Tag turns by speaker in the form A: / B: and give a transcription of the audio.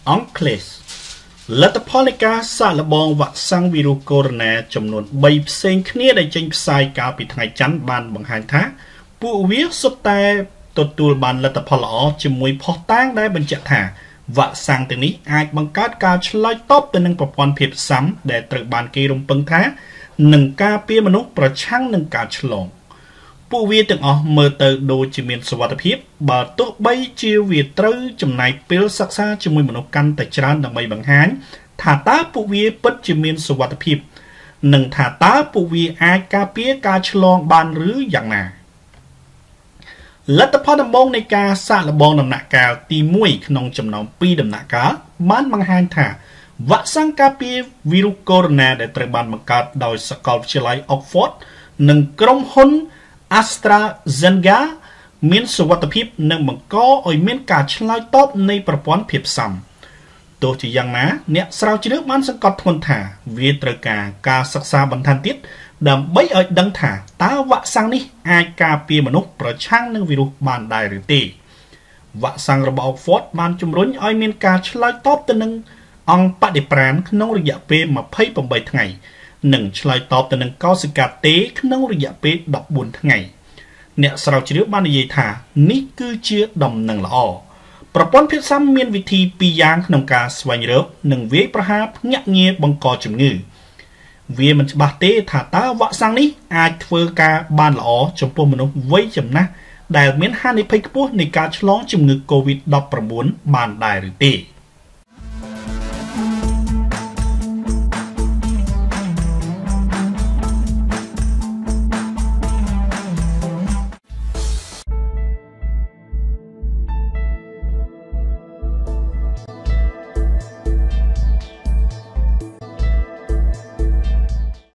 A: អង់គ្លេសលទ្ធផលនៃការសាកល្បងវ៉ាក់សាំងវីរុសកូវីដ -19 ចំនួន3ផ្សេងគ្នាដែលចេញផ្សាយកាលពីថ្ងៃច័ន្ទបានបង្ហាញថាពួកវាសុទ្ធតែទទួលបានលទ្ធផលល្អជាមួយភស្តុតាងដែលបញ្ជាក់ថាវ៉ាក់សាំងទាំងនេះអាចបង្កើតការឆ្លើយតបទៅនឹងប្រព័ន្ធភាពស៊ាំដែលត្រូវបានគេរំពឹងថានឹងការពារមនុស្សប្រឆាំងនឹងការឆ្លងពួកវាទាំងអស់មើលទៅដូចជាមានសុវត្ថិភាពបើទោះបីជាវាត្រូវចំណាយពេលសិក្សាជាមួយមនុស្សកាន់តែច្រើនដើម្បីបង្ហាញថាតើពួកវាពិតជាមានសុវត្ថិភាពនិងថាតើពួកវាអាចការពារការឆ្លងបានឬយ៉ាងណាលទ្ធផលដំបូងនៃការសាកល្បងដំណាក់កាលទី1ក្នុងចំណោម2ដំណាក់កាលបានបង្ហាញថាវ៉ាក់សាំងការពារវីរុសកូវីដ -19 ដែលត្រូវបានបង្កើតដោយសាកលវិទ្យាល័យ Oxford និងក្រុមហ៊ុន AstraZeneca មានសុវត្ថិភាពនិងបង្កឲ្យមានការឆ្លើយតបនៃប្រព័ន្ធភាពស៊ាំទោះជាយ៉ាងណាអ្នកស្រាវជ្រាវបានសង្កត់ធ្ងន់ថាវាត្រូវការសិក្សាបន្ថែមទៀតដើម្បីឲ្យដឹងថាតើវ៉ាក់សាំងនេះអាចការពារមនុស្សប្រឆាំងនឹងវីរុសបានដែរឬទេវ៉ាក់សាំងរបស់ Oxford បានជំរុញឲ្យមានការឆ្លើយតបទៅនឹងអង្គបដិប្រាណក្នុងរយៈពេល28ថ្ងៃនិងឆ្លើយតបទៅនឹងកោសិកាទេក្នុងរយៈពេល14ថ្ងៃអ្នកស្រាវជ្រាវបាននិយាយថានេះគឺជាដំណឹងល្អប្រព័ន្ធភាពស៊ាំមានវិធី2យ៉ាងក្នុងការស្វែងរកនិងវាយប្រហារភ្នាក់ងារបង្កជំងឺវាមិនច្បាស់ទេថាតើវ៉ាក់សាំងនេះអាចធ្វើការបានល្អចំពោះមនុស្សវ័យចំណាស់ដែលមានហានិភ័យខ្ពស់នៃការឆ្លងជំងឺ COVID-19 បានដែរឬទេ